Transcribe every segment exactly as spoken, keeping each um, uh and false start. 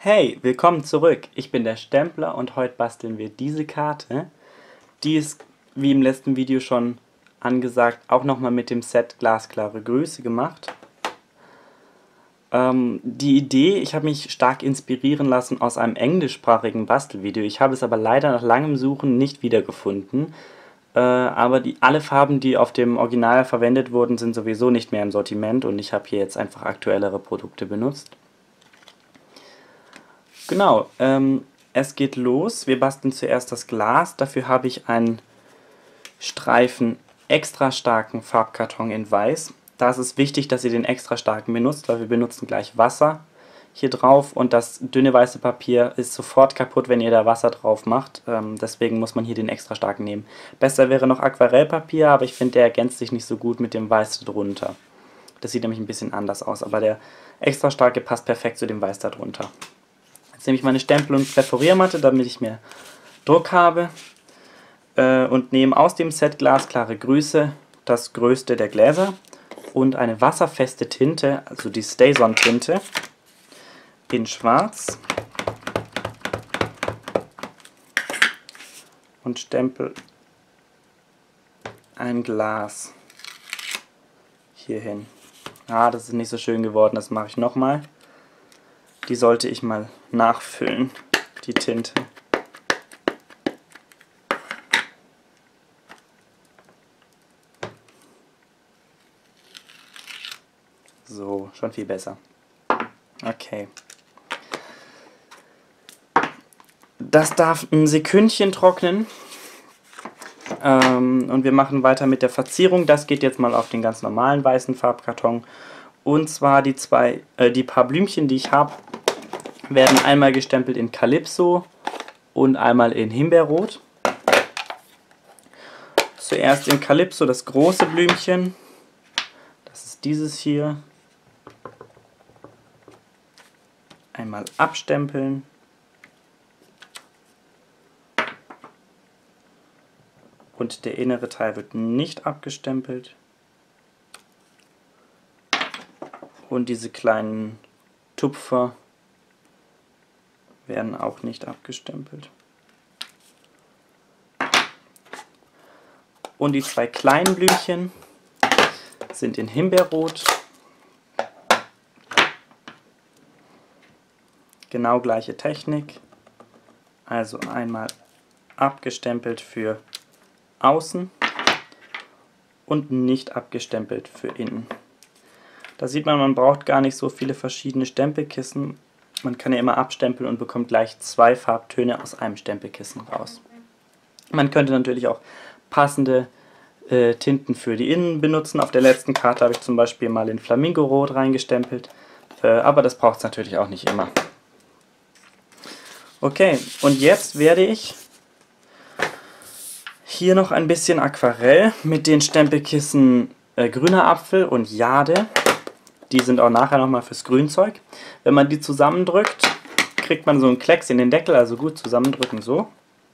Hey, willkommen zurück. Ich bin der Stempler und heute basteln wir diese Karte. Die ist, wie im letzten Video schon angesagt, auch nochmal mit dem Set Glasklare Grüße gemacht. Ähm, die Idee, ich habe mich stark inspirieren lassen aus einem englischsprachigen Bastelvideo. Ich habe es aber leider nach langem Suchen nicht wiedergefunden. Äh, aber die, alle Farben, die auf dem Original verwendet wurden, sind sowieso nicht mehr im Sortiment und ich habe hier jetzt einfach aktuellere Produkte benutzt. Genau, ähm, es geht los. Wir basteln zuerst das Glas. Dafür habe ich einen Streifen extra starken Farbkarton in Weiß. Da ist es wichtig, dass ihr den extra starken benutzt, weil wir benutzen gleich Wasser hier drauf und das dünne weiße Papier ist sofort kaputt, wenn ihr da Wasser drauf macht. Ähm, deswegen muss man hier den extra starken nehmen. Besser wäre noch Aquarellpapier, aber ich finde, der ergänzt sich nicht so gut mit dem Weiß drunter. Das sieht nämlich ein bisschen anders aus, aber der extra starke passt perfekt zu dem Weiß darunter. Jetzt nehme ich meine Stempel- und Präforiermatte, damit ich mehr Druck habe, äh, und nehme aus dem Set Glasklare Grüße das größte der Gläser und eine wasserfeste Tinte, also die StazOn-Tinte, in Schwarz und stempel ein Glas hier hin. Ah, das ist nicht so schön geworden, das mache ich nochmal. Die sollte ich mal nachfüllen, die Tinte. So, schon viel besser. Okay. Das darf ein Sekündchen trocknen. Ähm, und wir machen weiter mit der Verzierung. Das geht jetzt mal auf den ganz normalen weißen Farbkarton. Und zwar die, zwei, äh, die paar Blümchen, die ich habe, werden einmal gestempelt in Calypso und einmal in Himbeerrot. Zuerst in Calypso das große Blümchen. Das ist dieses hier. Einmal abstempeln. Und der innere Teil wird nicht abgestempelt. Und diese kleinen Tupfer werden auch nicht abgestempelt. Und die zwei kleinen Blümchen sind in Himbeerrot. Genau gleiche Technik. Also einmal abgestempelt für außen und nicht abgestempelt für innen. Da sieht man, man braucht gar nicht so viele verschiedene Stempelkissen. Man kann ja immer abstempeln und bekommt gleich zwei Farbtöne aus einem Stempelkissen raus. Man könnte natürlich auch passende äh, Tinten für die Innen benutzen. Auf der letzten Karte habe ich zum Beispiel mal in Flamingorot reingestempelt, äh, aber das braucht es natürlich auch nicht immer. Okay, und jetzt werde ich hier noch ein bisschen Aquarell mit den Stempelkissen äh, Grüner Apfel und Jade. Die sind auch nachher nochmal fürs Grünzeug. Wenn man die zusammendrückt, kriegt man so einen Klecks in den Deckel, also gut zusammendrücken so.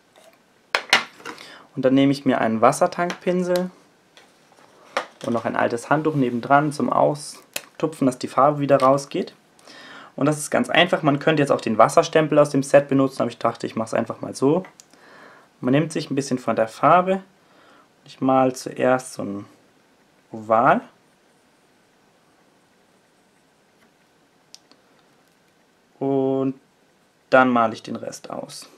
Und dann nehme ich mir einen Wassertankpinsel und noch ein altes Handtuch nebendran zum Austupfen, dass die Farbe wieder rausgeht. Und das ist ganz einfach, man könnte jetzt auch den Wasserstempel aus dem Set benutzen, aber ich dachte, ich mache es einfach mal so. Man nimmt sich ein bisschen von der Farbe. Ich male zuerst so ein Oval. Und dann male ich den Rest aus.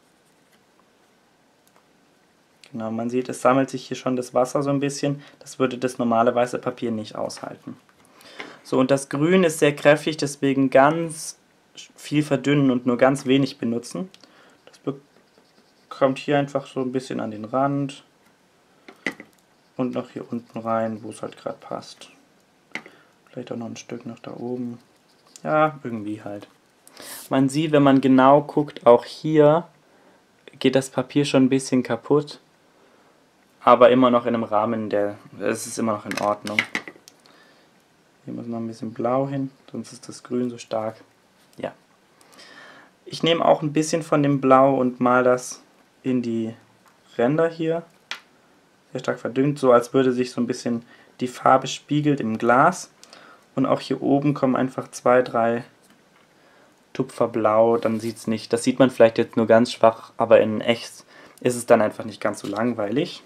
Genau, man sieht, es sammelt sich hier schon das Wasser so ein bisschen. Das würde das normale weiße Papier nicht aushalten. So, und das Grün ist sehr kräftig, deswegen ganz viel verdünnen und nur ganz wenig benutzen. Das kommt hier einfach so ein bisschen an den Rand und noch hier unten rein, wo es halt gerade passt. Vielleicht auch noch ein Stück nach da oben. Ja, irgendwie halt. Man sieht, wenn man genau guckt, auch hier geht das Papier schon ein bisschen kaputt, aber immer noch in einem Rahmen, der, es ist immer noch in Ordnung. Hier muss noch ein bisschen blau hin, sonst ist das Grün so stark. Ja. Ich nehme auch ein bisschen von dem Blau und mal das in die Ränder hier. Sehr stark verdünnt, so als würde sich so ein bisschen die Farbe spiegelt im Glas. Und auch hier oben kommen einfach zwei, drei Tupferblau, dann sieht es nicht, das sieht man vielleicht jetzt nur ganz schwach, aber in echt ist es dann einfach nicht ganz so langweilig.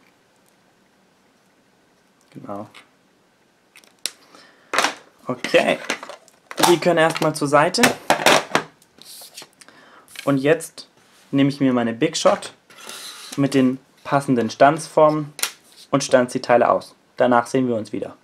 Genau. Okay, die können erstmal zur Seite. Und jetzt nehme ich mir meine Big Shot mit den passenden Stanzformen und stanze die Teile aus. Danach sehen wir uns wieder.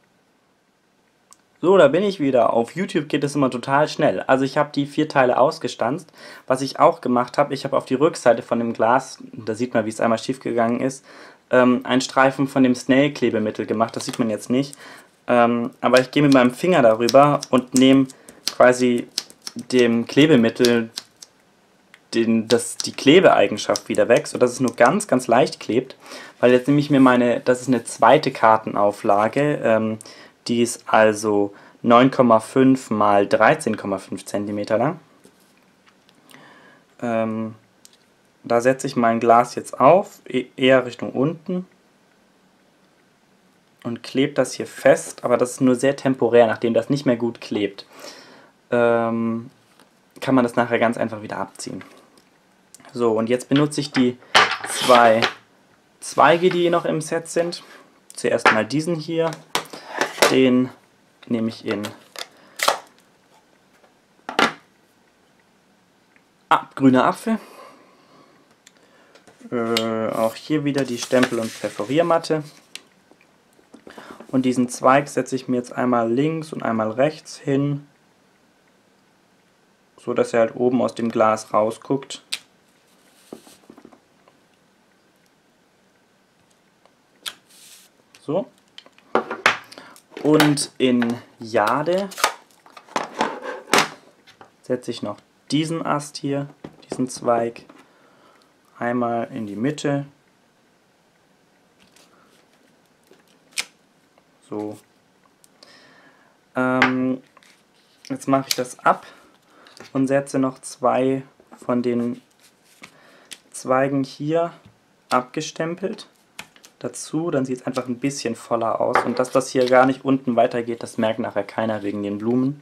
So, da bin ich wieder. Auf YouTube geht es immer total schnell. Also ich habe die vier Teile ausgestanzt. Was ich auch gemacht habe, ich habe auf die Rückseite von dem Glas, da sieht man, wie es einmal schief gegangen ist, ähm, einen Streifen von dem Snail-Klebemittel gemacht. Das sieht man jetzt nicht. Ähm, aber ich gehe mit meinem Finger darüber und nehme quasi dem Klebemittel den, das, die Klebeeigenschaft wieder weg, sodass es nur ganz, ganz leicht klebt. Weil jetzt nehme ich mir meine, das ist eine zweite Kartenauflage, ähm, die ist also neun Komma fünf mal dreizehn Komma fünf Zentimeter lang. Ähm, da setze ich mein Glas jetzt auf, eher Richtung unten. Und klebe das hier fest, aber das ist nur sehr temporär, nachdem das nicht mehr gut klebt. Ähm, kann man das nachher ganz einfach wieder abziehen. So, und jetzt benutze ich die zwei Zweige, die noch im Set sind. Zuerst mal diesen hier. Den nehme ich in ah, grüner Apfel. Äh, auch hier wieder die Stempel- und Perforiermatte. Und diesen Zweig setze ich mir jetzt einmal links und einmal rechts hin, so dass er halt oben aus dem Glas rausguckt. So. Und in Jade setze ich noch diesen Ast hier, diesen Zweig, einmal in die Mitte. So. Ähm, jetzt mache ich das ab und setze noch zwei von den Zweigen hier abgestempelt dazu, dann sieht es einfach ein bisschen voller aus. Und dass das hier gar nicht unten weitergeht, das merkt nachher keiner wegen den Blumen.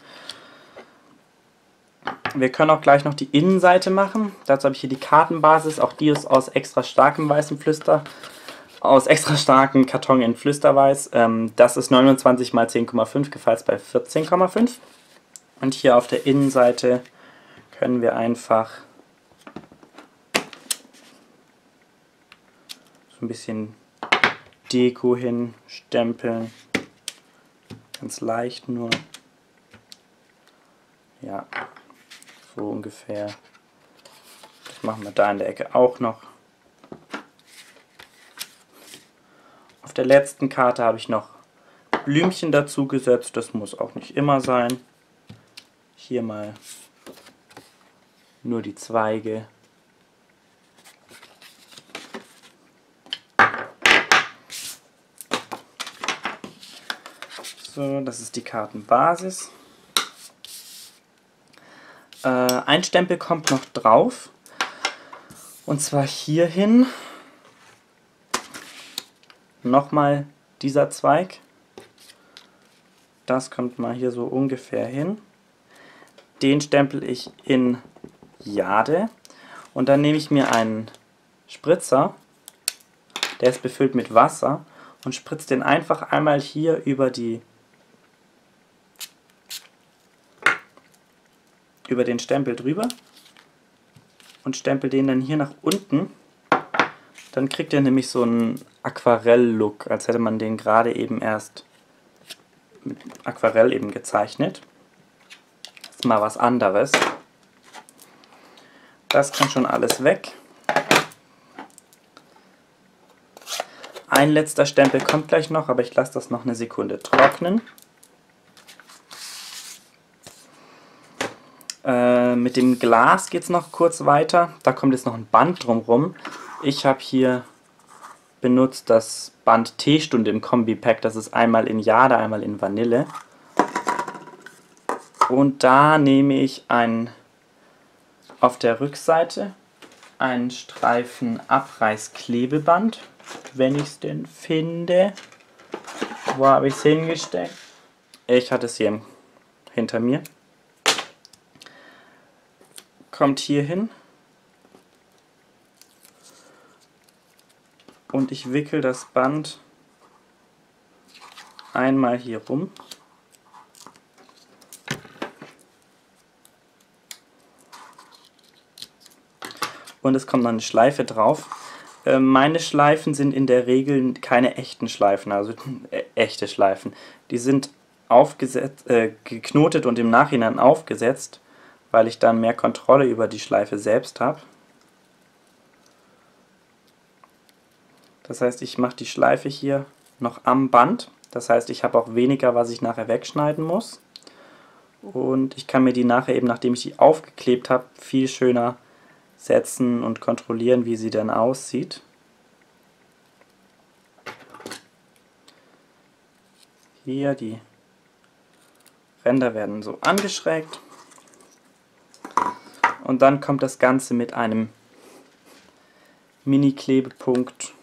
Wir können auch gleich noch die Innenseite machen. Dazu habe ich hier die Kartenbasis, auch die ist aus extra starkem weißem Flüster, aus extra starkem Karton in Flüsterweiß. Ähm, das ist neunundzwanzig mal zehn Komma fünf, gefalzt bei vierzehn Komma fünf. Und hier auf der Innenseite können wir einfach so ein bisschen Deko hin stempeln, ganz leicht nur, ja, so ungefähr. Das machen wir da in der Ecke auch noch. Auf der letzten Karte habe ich noch Blümchen dazu gesetzt, das muss auch nicht immer sein. Hier mal nur die Zweige. So, das ist die Kartenbasis. Äh, ein Stempel kommt noch drauf. Und zwar hierhin. Nochmal dieser Zweig. Das kommt mal hier so ungefähr hin. Den stempel ich in Jade. Und dann nehme ich mir einen Spritzer. Der ist befüllt mit Wasser. Und spritze den einfach einmal hier über die über den Stempel drüber und stempel den dann hier nach unten. Dann kriegt er nämlich so einen Aquarell-Look, als hätte man den gerade eben erst mit Aquarell eben gezeichnet. Das ist mal was anderes. Das kann schon alles weg. Ein letzter Stempel kommt gleich noch, aber ich lasse das noch eine Sekunde trocknen. Äh, mit dem Glas geht es noch kurz weiter. Da kommt jetzt noch ein Band drumherum. Ich habe hier benutzt das Band Teestunde im Kombi-Pack. Das ist einmal in Jade, einmal in Vanille. Und da nehme ich ein, auf der Rückseite einen Streifen Abreißklebeband, wenn ich es denn finde. Wo habe ich es hingesteckt? Ich hatte es hier hinter mir. kommt hier hin und ich wickel das Band einmal hier rum. Und es kommt noch eine Schleife drauf. Äh, meine Schleifen sind in der Regel keine echten Schleifen, also äh, echte Schleifen. Die sind aufgesetzt, äh, geknotet und im Nachhinein aufgesetzt, weil ich dann mehr Kontrolle über die Schleife selbst habe. Das heißt, ich mache die Schleife hier noch am Band. Das heißt, ich habe auch weniger, was ich nachher wegschneiden muss. Und ich kann mir die nachher eben, nachdem ich die aufgeklebt habe, viel schöner setzen und kontrollieren, wie sie dann aussieht. Hier, die Ränder werden so angeschrägt. Und dann kommt das Ganze mit einem Mini-Klebepunkt.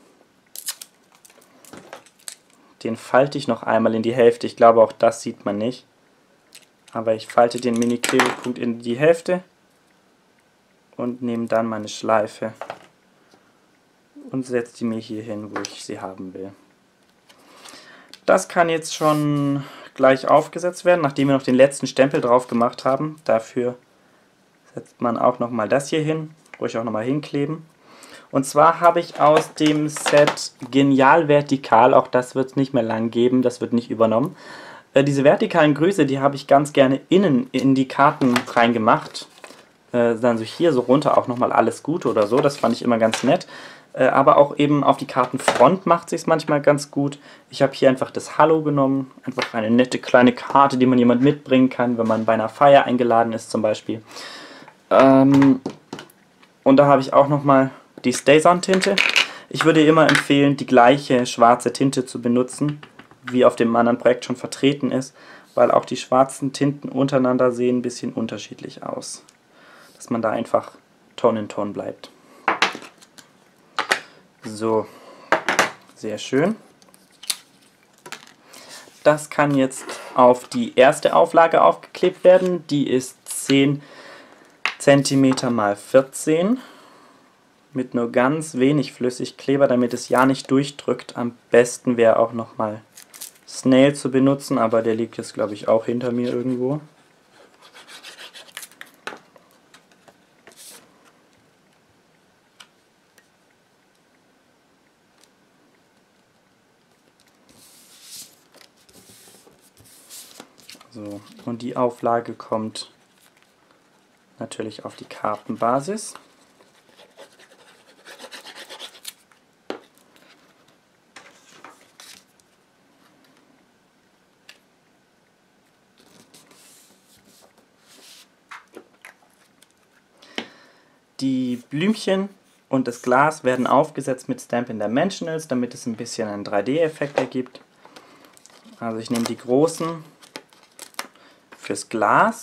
Den falte ich noch einmal in die Hälfte. Ich glaube, auch das sieht man nicht. Aber ich falte den Mini-Klebepunkt in die Hälfte und nehme dann meine Schleife und setze die mir hier hin, wo ich sie haben will. Das kann jetzt schon gleich aufgesetzt werden, nachdem wir noch den letzten Stempel drauf gemacht haben. Dafür setzt man auch nochmal das hier hin, ruhig auch nochmal hinkleben. Und zwar habe ich aus dem Set Genial Vertikal, auch das wird es nicht mehr lang geben, das wird nicht übernommen. Äh, diese vertikalen Grüße, die habe ich ganz gerne innen in die Karten reingemacht. Äh, dann so hier so runter auch nochmal alles Gute oder so, das fand ich immer ganz nett. Äh, aber auch eben auf die Kartenfront macht sich manchmal ganz gut. Ich habe hier einfach das Hallo genommen, einfach eine nette kleine Karte, die man jemand mitbringen kann, wenn man bei einer Feier eingeladen ist zum Beispiel. Ähm, und da habe ich auch nochmal die Stay-On-Tinte. Ich würde immer empfehlen, die gleiche schwarze Tinte zu benutzen, wie auf dem anderen Projekt schon vertreten ist, weil auch die schwarzen Tinten untereinander sehen ein bisschen unterschiedlich aus. Dass man da einfach Ton in Ton bleibt. So, sehr schön. Das kann jetzt auf die erste Auflage aufgeklebt werden. Die ist zehn Zentimeter mal vierzehn. Mit nur ganz wenig Flüssigkleber, damit es ja nicht durchdrückt. Am besten wäre auch nochmal Snail zu benutzen, aber der liegt jetzt, glaube ich, auch hinter mir irgendwo. So, und die Auflage kommt natürlich auf die Kartenbasis. Die Blümchen und das Glas werden aufgesetzt mit Stampin' Dimensionals, damit es ein bisschen einen drei D-Effekt ergibt. Also ich nehme die großen fürs Glas,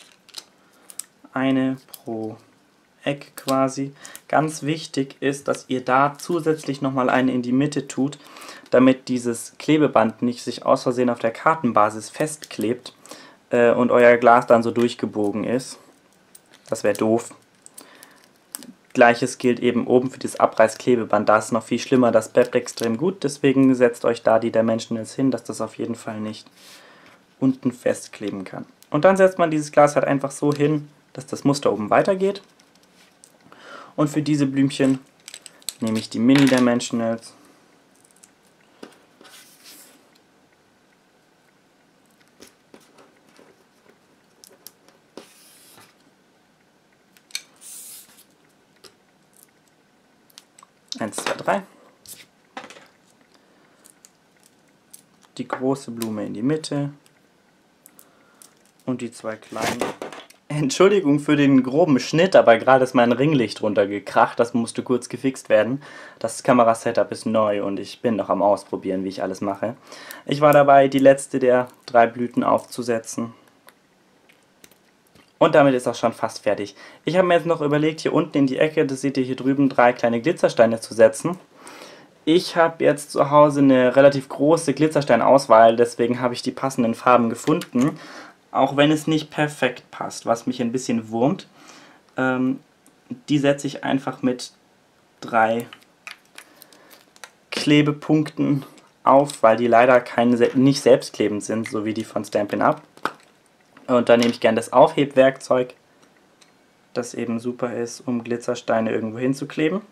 eine pro Eck quasi. Ganz wichtig ist, dass ihr da zusätzlich nochmal eine in die Mitte tut, damit dieses Klebeband nicht sich aus Versehen auf der Kartenbasis festklebt äh, und euer Glas dann so durchgebogen ist. Das wäre doof. Gleiches gilt eben oben für das Abreißklebeband. Da ist es noch viel schlimmer, das bleibt extrem gut, deswegen setzt euch da die Dimensionals hin, dass das auf jeden Fall nicht unten festkleben kann. Und dann setzt man dieses Glas halt einfach so hin, dass das Muster oben weitergeht. Und für diese Blümchen nehme ich die Mini-Dimensionals. Eins, zwei, drei. Die große Blume in die Mitte. Und die zwei kleinen. Entschuldigung für den groben Schnitt, aber gerade ist mein Ringlicht runtergekracht. Das musste kurz gefixt werden. Das Kamerasetup ist neu und ich bin noch am Ausprobieren, wie ich alles mache. Ich war dabei, die letzte der drei Blüten aufzusetzen. Und damit ist auch schon fast fertig. Ich habe mir jetzt noch überlegt, hier unten in die Ecke, das seht ihr hier drüben, drei kleine Glitzersteine zu setzen. Ich habe jetzt zu Hause eine relativ große Glitzersteinauswahl, deswegen habe ich die passenden Farben gefunden. Auch wenn es nicht perfekt passt, was mich ein bisschen wurmt. Ähm, die setze ich einfach mit drei Klebepunkten auf, weil die leider keine, nicht selbstklebend sind, so wie die von Stampin' Up. Und dann nehme ich gerne das Aufhebwerkzeug, das eben super ist, um Glitzersteine irgendwo hinzukleben.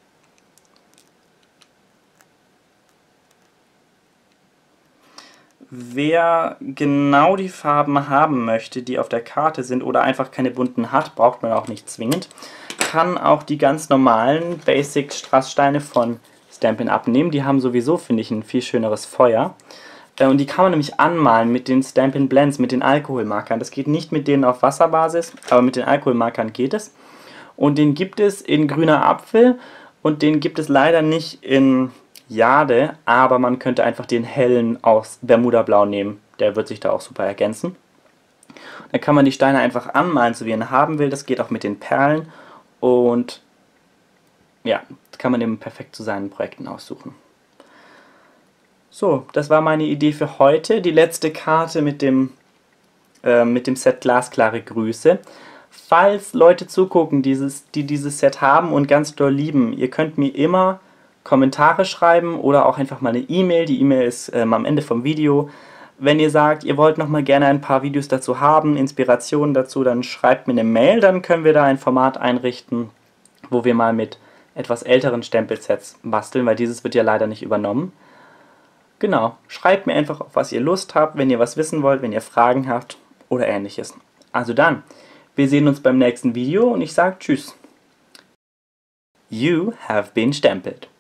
Wer genau die Farben haben möchte, die auf der Karte sind oder einfach keine bunten hat, braucht man auch nicht zwingend, kann auch die ganz normalen Basic Strasssteine von Stampin' Up nehmen. Die haben sowieso, finde ich, ein viel schöneres Feuer. Und die kann man nämlich anmalen mit den Stampin' Blends, mit den Alkoholmarkern. Das geht nicht mit denen auf Wasserbasis, aber mit den Alkoholmarkern geht es. Und den gibt es in grüner Apfel und den gibt es leider nicht in Jade, aber man könnte einfach den hellen aus Bermuda-Blau nehmen. Der wird sich da auch super ergänzen. Dann kann man die Steine einfach anmalen, so wie man haben will. Das geht auch mit den Perlen. Und ja, das kann man eben perfekt zu seinen Projekten aussuchen. So, das war meine Idee für heute. Die letzte Karte mit dem, äh, mit dem Set Glasklare Grüße. Falls Leute zugucken, dieses, die dieses Set haben und ganz doll lieben, ihr könnt mir immer Kommentare schreiben oder auch einfach mal eine E-Mail. Die E-Mail ist ähm, am Ende vom Video. Wenn ihr sagt, ihr wollt noch mal gerne ein paar Videos dazu haben, Inspirationen dazu, dann schreibt mir eine Mail, dann können wir da ein Format einrichten, wo wir mal mit etwas älteren Stempelsets basteln, weil dieses wird ja leider nicht übernommen. Genau, schreibt mir einfach, auf was ihr Lust habt, wenn ihr was wissen wollt, wenn ihr Fragen habt oder ähnliches. Also dann, wir sehen uns beim nächsten Video und ich sage Tschüss. You have been stamped.